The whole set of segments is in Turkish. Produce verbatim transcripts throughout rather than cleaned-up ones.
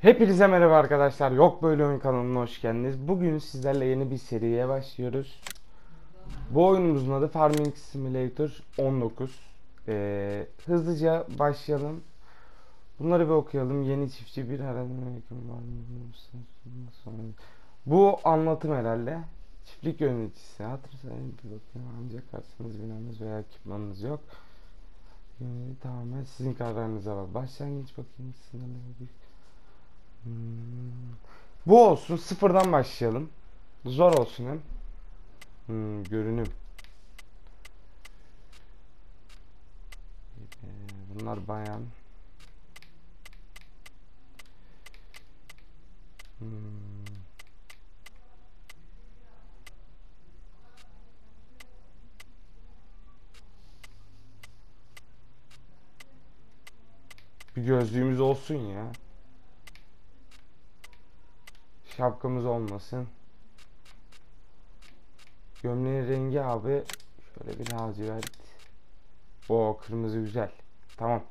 Hepinize merhaba arkadaşlar. Yok Böyle Oyun kanalına hoş geldiniz. Bugün sizlerle yeni bir seriye başlıyoruz. Bu oyunumuzun adı Farming Simulator on dokuz. Ee, hızlıca başlayalım. Bunları bir okuyalım. Yeni çiftçi bir aradığına yakın var mı? Bu anlatım herhalde. Çiftlik yöneticisi. Hatırlayın bir bakın. Ancak karşınız binanız veya ekipmanınız yok. Yönetici tamamen sizin kararınıza var. Başlangıç bakayım. Sınırlı bir Hmm. Bu olsun. Sıfırdan başlayalım. Zor olsun hem. Hmm, görünüm. Ee, bunlar bayan. Hmm. Bir gözlüğümüz olsun ya. Şapkamız olmasın. Gömleğin rengi abi. Şöyle bir lacivert. O kırmızı güzel. Tamam.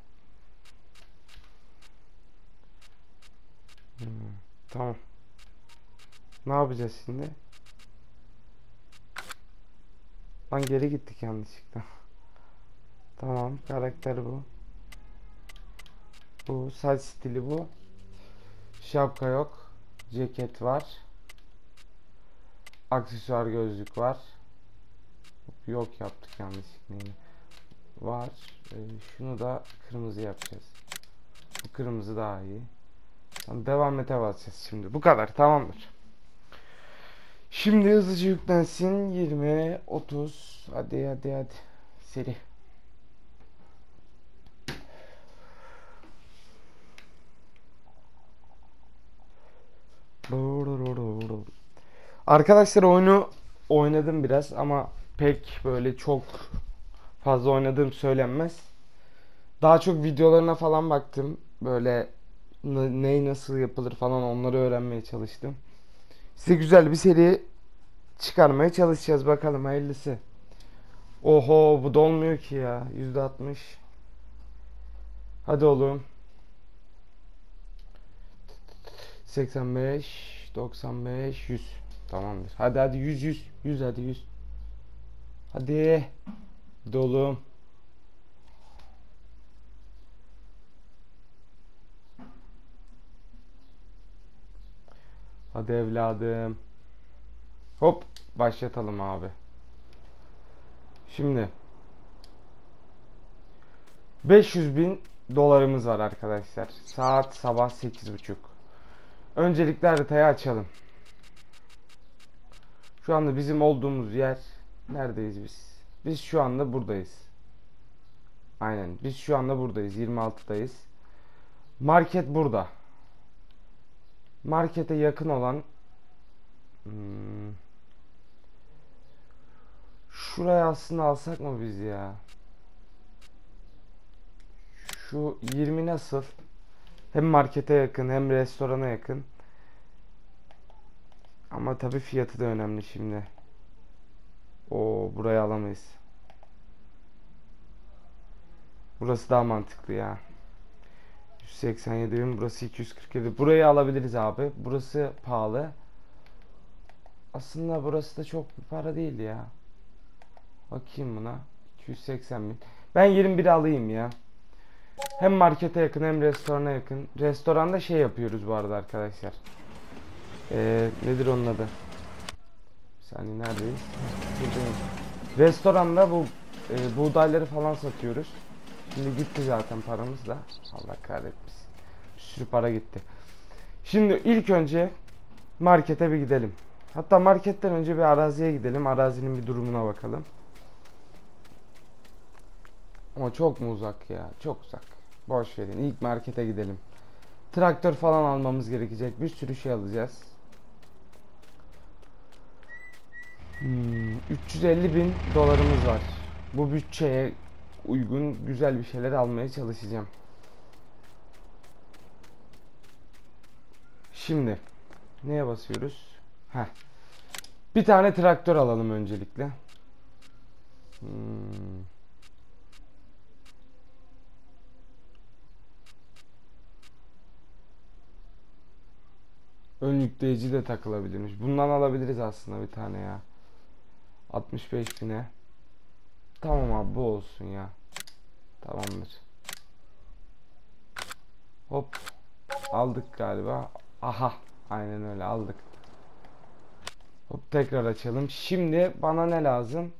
Hmm, tamam. Ne yapacağız şimdi? Lan geri gittik yanlışlıkla. Tamam. Karakter bu. Bu saç stili bu. Şapka yok. Ceket var. Aksesuar gözlük var. Yok yaptık yanlışlıkla yine. Var. Ee, şunu da kırmızı yapacağız. Bu kırmızı daha iyi. Tamam, devam ete basacağız şimdi. Bu kadar. Tamamdır. Şimdi hızlıca yüklensin. yirmi, otuz. Hadi hadi hadi. Seri. Arkadaşlar oyunu oynadım biraz ama pek böyle çok fazla oynadığım söylenmez. Daha çok videolarına falan baktım. Böyle ney nasıl yapılır falan onları öğrenmeye çalıştım. Size güzel bir seri çıkarmaya çalışacağız bakalım hayırlısı. Oho bu dolmuyor ki ya. yüzde altmış. Hadi oğlum. seksen beş, doksan beş, yüz. Tamamdır. Hadi hadi yüz yüz. yüz hadi yüz. Hadi. Hadi oğlum. Hadi evladım. Hop başlatalım abi. Şimdi beş yüz bin dolarımız var arkadaşlar. Saat sabah sekiz buçuk. Öncelikle haritayı açalım. Şu anda bizim olduğumuz yer neredeyiz biz? Biz şu anda buradayız. Aynen. Biz şu anda buradayız. yirmi altıdayız. Market burada. Markete yakın olan hmm, şuraya aslında alsak mı biz ya? Şu yirmi nasıl? Hem markete yakın hem restorana yakın. Ama tabii fiyatı da önemli şimdi. O burayı alamayız. Burası daha mantıklı ya. yüz seksen yedi bin, burası iki yüz kırk yedi. Burayı alabiliriz abi. Burası pahalı. Aslında burası da çok bir para değil ya. Bakayım buna. iki yüz seksen bin. Ben yirmi bir alayım ya. Hem markete yakın hem restorana yakın. Restoranda şey yapıyoruz bu arada arkadaşlar. Ee, nedir onun adı? Bir saniye neredeyiz? Buradayım. Restoranda bu e, buğdayları falan satıyoruz. Şimdi gitti zaten paramız da. Allah kahretmesin. Bir sürü para gitti. Şimdi ilk önce markete bir gidelim. Hatta marketten önce bir araziye gidelim. Arazinin bir durumuna bakalım. Ama çok mu uzak ya? Çok uzak. Boş verin. İlk markete gidelim. Traktör falan almamız gerekecek. Bir sürü şey alacağız. Hmm, üç yüz elli bin dolarımız var. Bu bütçeye uygun güzel bir şeyler almaya çalışacağım. Şimdi neye basıyoruz? Heh. Bir tane traktör alalım öncelikle. Hmm. Ön yükleyici de takılabilirmiş. Bundan alabiliriz aslında bir tane ya. altmış beş bine. Tamam abi, bu olsun ya. Tamamdır. Hop. Aldık galiba. Aha. Aynen öyle aldık. Hop, tekrar açalım. Şimdi bana ne lazım?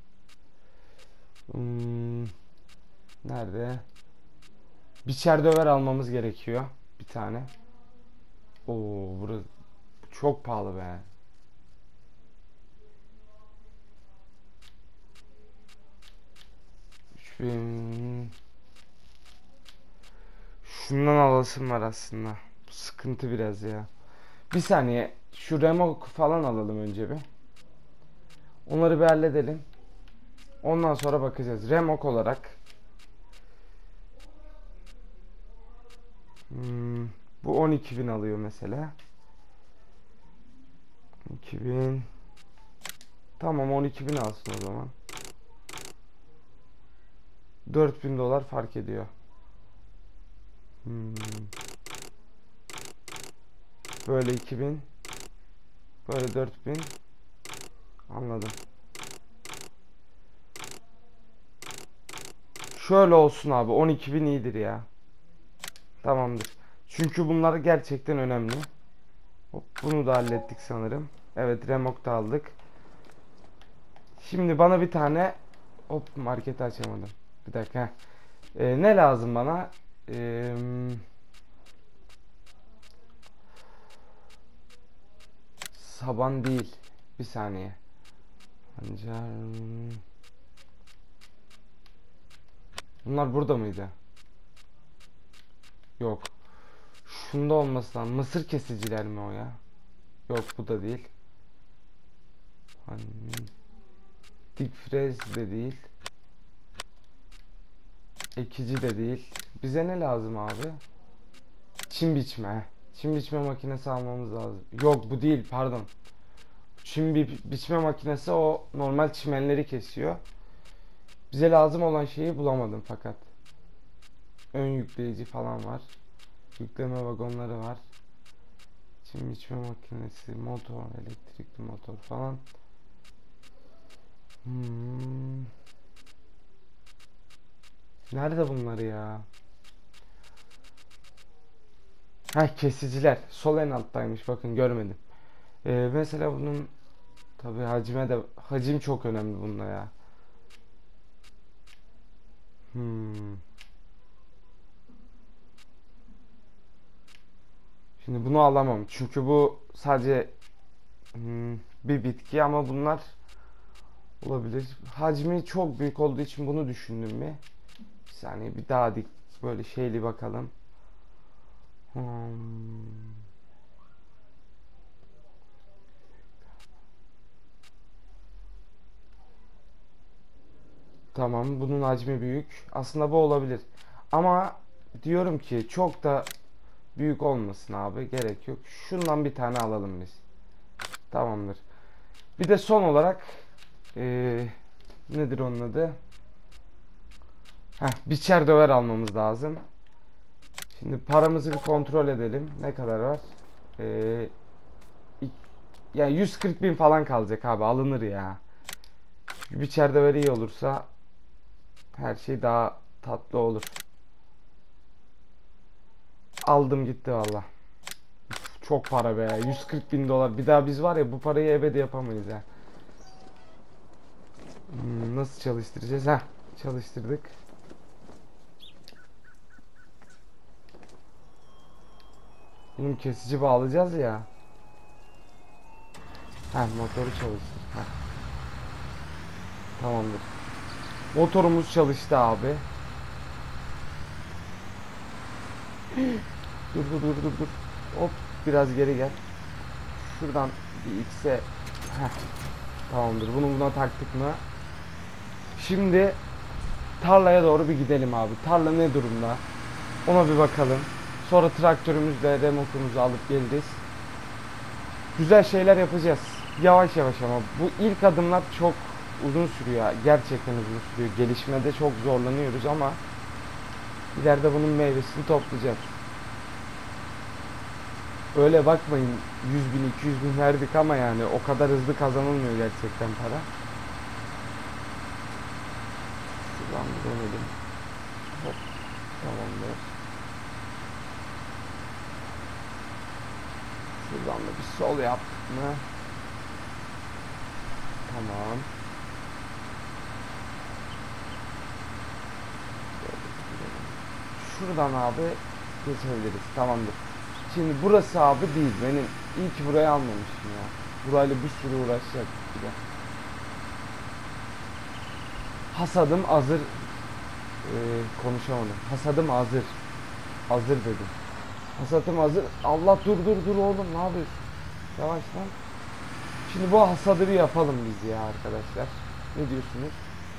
Hmm, nerede? Biçer döver almamız gerekiyor. Bir tane. Oo, burası çok pahalı be. üç bin. Şundan alasım var aslında. Bu sıkıntı biraz ya. Bir saniye. Şu remok falan alalım önce bir. Onları bir halledelim. Ondan sonra bakacağız. Remok olarak. Hmm, bu on iki bin alıyor mesela. iki bin. Tamam, on iki bin alsın o zaman. dört bin dolar fark ediyor. Hmm. Böyle iki bin. Böyle dört bin. Anladım. Şöyle olsun abi. on iki bin iyidir ya. Tamamdır. Çünkü bunlar gerçekten önemli. Hop, bunu da hallettik sanırım. Evet, remok da aldık. Şimdi bana bir tane, hop, marketi açamadım. Bir dakika. Ee, ne lazım bana? Ee, saban değil. Bir saniye. Pancar. Bunlar burada mıydı? Yok. Şunda olması lazım. Mısır kesiciler mi o ya? Yok, bu da değil. Hani dip frez de değil. Ekici de değil. Bize ne lazım abi? Çim biçme. Çim biçme makinesi almamız lazım. Yok, bu değil, pardon. Çim bi biçme makinesi o normal çimenleri kesiyor. Bize lazım olan şeyi bulamadım fakat. Ön yükleyici falan var. Yükleme vagonları var. Çim biçme makinesi, motor, elektrikli motor falan. Hmm. Nerede bunları ya? Heh, kesiciler. Sol en alttaymış. Bakın, görmedim. Ee, mesela bunun tabi hacime de hacim çok önemli bunda ya. Hmm. Şimdi bunu alamam. Çünkü bu sadece hmm, bir bitki ama bunlar olabilir. Hacmi çok büyük olduğu için bunu düşündüm mi? Bir saniye, bir daha dik böyle şeyli bakalım. Hmm. Tamam, bunun hacmi büyük. Aslında bu olabilir. Ama diyorum ki çok da büyük olmasın abi. Gerek yok. Şundan bir tane alalım biz. Tamamdır. Bir de son olarak ee, nedir onun adı? Heh, biçer döver almamız lazım. Şimdi paramızı bir kontrol edelim. Ne kadar var? Ee, yani yüz kırk bin falan kalacak abi. Alınır ya. Biçer döver iyi olursa her şey daha tatlı olur. Aldım gitti valla. Çok para be. yüz kırk bin dolar. Bir daha biz var ya bu parayı ebedi yapamayız ya. Hmm, nasıl çalıştıracağız? Heh, çalıştırdık. Bunun kesici bağlayacağız ya. Heh, motoru çalıştır. Heh. Tamamdır. Motorumuz çalıştı abi. Dur dur dur dur dur. Hop, biraz geri gel. Şuradan bir X'e. Heh. Tamamdır. Bunu buna taktık mı? Şimdi tarlaya doğru bir gidelim abi. Tarla ne durumda? Ona bir bakalım. Sonra traktörümüzle remorkumuzu alıp geliriz. Güzel şeyler yapacağız. Yavaş yavaş ama bu ilk adımlar çok uzun sürüyor. Gerçekten uzun sürüyor. Gelişmede çok zorlanıyoruz ama ileride bunun meyvesini toplayacağız. Öyle bakmayın, yüz bin iki yüz bin verdik ama yani o kadar hızlı kazanılmıyor gerçekten para. Şuradan bir dönelim. Hop, tamamdır. Şuradan da bir sol yaptık mı? Tamam. Şuradan abi geçebiliriz. Tamamdır. Şimdi burası abi değil. Benim ilk burayı almamışım ya. Burayla bir sürü uğraşacaktık bir de. Hasadım hazır. Ee, konuşamadım. Hasadım hazır. Hazır dedim. Hasadım hazır. Allah, dur dur dur oğlum, ne yapıyorsun? Yavaş lan. Şimdi bu hasadı bir yapalım biz ya arkadaşlar. Ne diyorsunuz?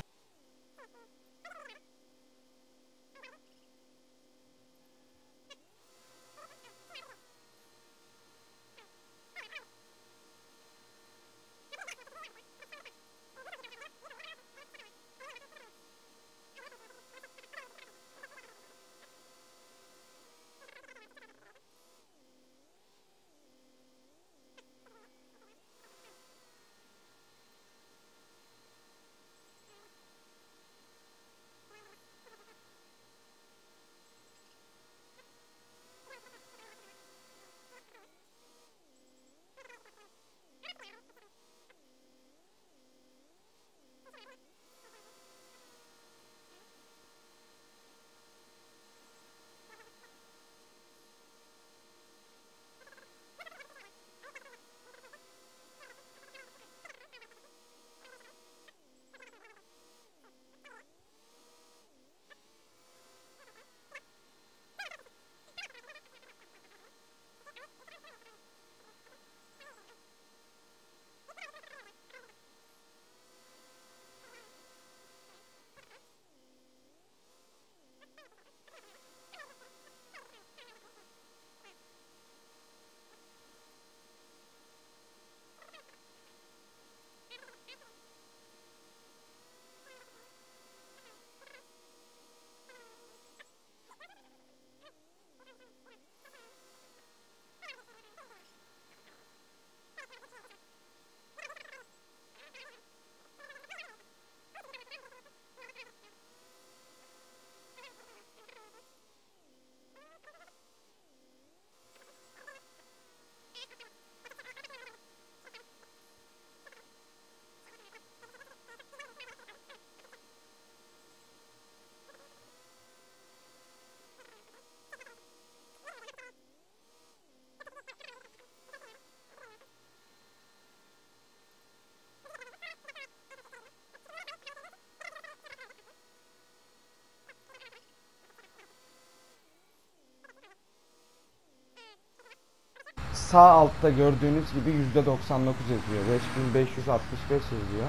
Sağ altta gördüğünüz gibi yüzde doksan dokuz yazıyor. beş bin beş yüz altmış beş yazıyor.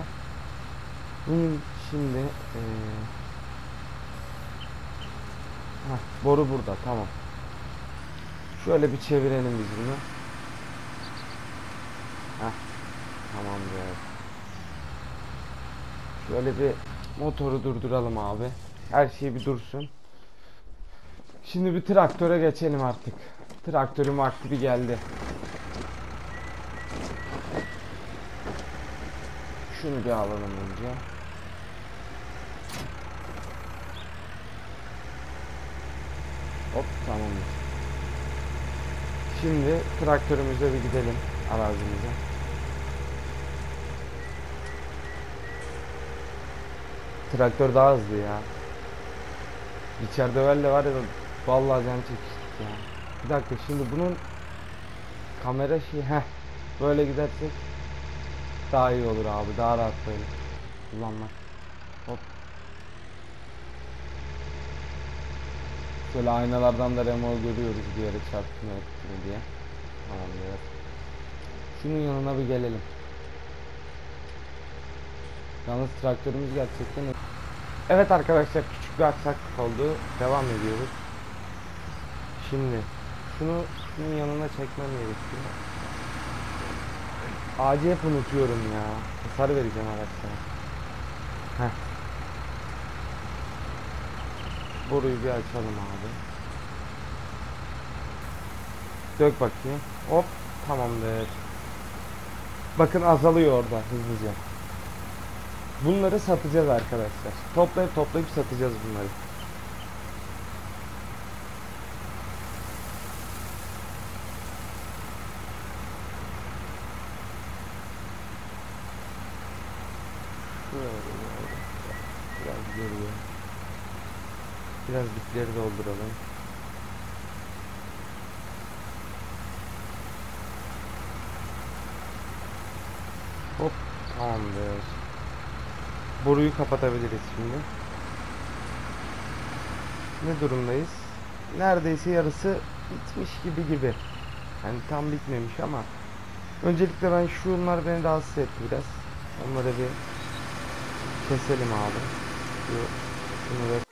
Bunun şimdi ee... Heh, boru burada, tamam. Şöyle bir çevirelim biz bunu. Heh, tamamdır. Şöyle bir motoru durduralım abi. Her şey bir dursun. Şimdi bir traktöre geçelim artık. Traktörün vakti bir geldi. Şunu bir alalım önce. Hop, tamamdır. Şimdi traktörümüze bir gidelim, arazimize. Traktör daha hızlı ya. İçeride böyle var ya, vallahi can çekiştik ya. Bir dakika, şimdi bunun kamera şey, heh, böyle gidersek daha iyi olur abi, daha rahat böyle kullanmak. Hop. Şöyle aynalardan da remo görüyoruz, bir yere çarptı mı etti mi diye. Tamamdır. Şunun yanına bir gelelim. Yalnız traktörümüz gerçekten... Evet arkadaşlar, küçük bir aksaklık oldu. Devam ediyoruz. Şimdi şunu şunun yanına çekmem gerekiyor. Ağacı hep unutuyorum ya. Hasar vereceğim araçlara. Heh. Boruyu bir açalım abi. Dök bakayım. Hop, tamamdır. Bakın azalıyor orada hızlıca. Bunları satacağız arkadaşlar. Toplayıp toplayıp satacağız bunları. Şöyle biraz geriye. Biraz dipleri dolduralım. Hop, tamamdır. Boruyu kapatabiliriz şimdi. Ne durumdayız? Neredeyse yarısı bitmiş gibi gibi. Yani tam bitmemiş ama öncelikle ben şunlar beni rahatsız etti biraz. Onları bir keselim abi. Şu, şunu da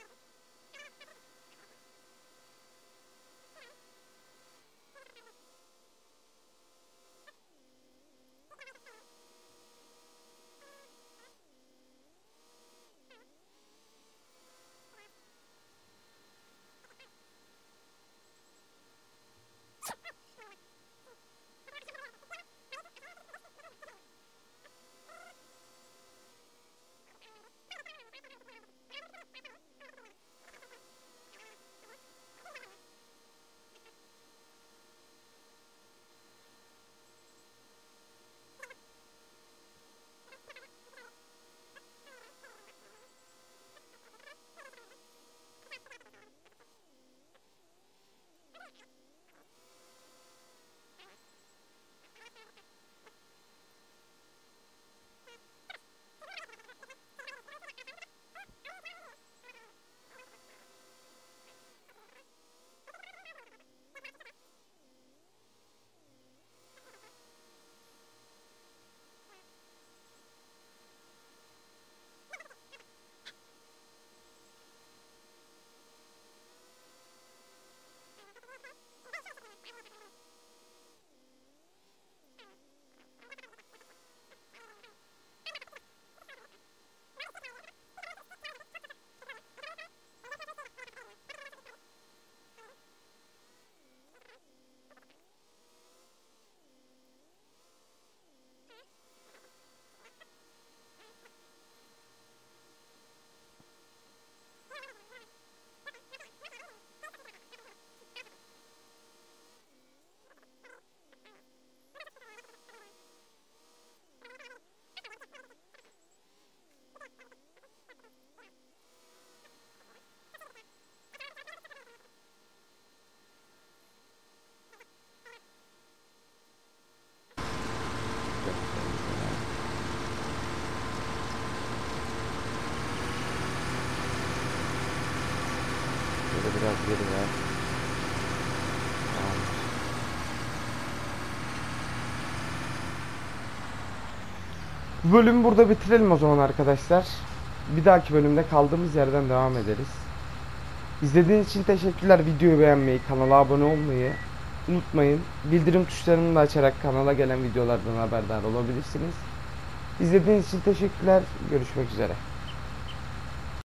şöyle biraz geri ver. Tamam. Bu bölümü burada bitirelim o zaman arkadaşlar. Bir dahaki bölümde kaldığımız yerden devam ederiz. İzlediğiniz için teşekkürler. Videoyu beğenmeyi, kanala abone olmayı unutmayın. Bildirim tuşlarını da açarak kanala gelen videolardan haberdar olabilirsiniz. İzlediğiniz için teşekkürler. Görüşmek üzere.